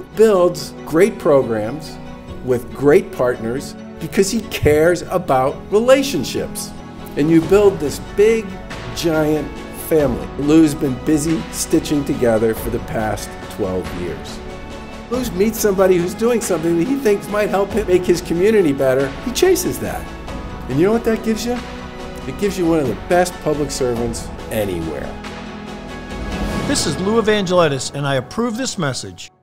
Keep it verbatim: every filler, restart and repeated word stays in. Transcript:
builds great programs with great partners because he cares about relationships. And you build this big, giant family. Lew's been busy stitching together for the past twelve years. Lew meets somebody who's doing something that he thinks might help him make his community better. He chases that. And you know what that gives you? It gives you one of the best public servants anywhere. This is Lew Evangelidis, and I approve this message.